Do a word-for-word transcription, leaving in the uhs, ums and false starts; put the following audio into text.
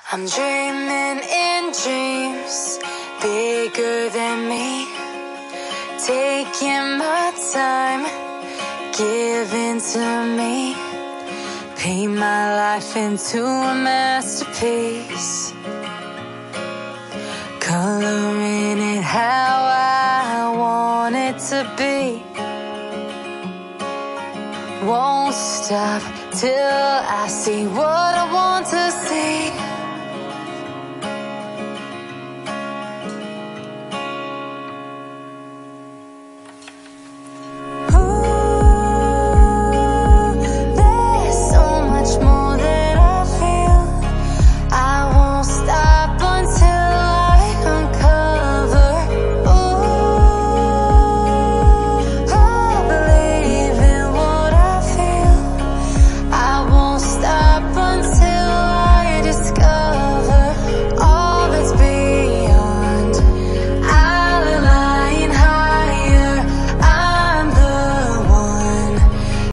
I'm dreaming in dreams bigger than me, taking my time, giving to me, paint my life into a masterpiece, coloring it how I want it to be. Won't stop till I see what I want.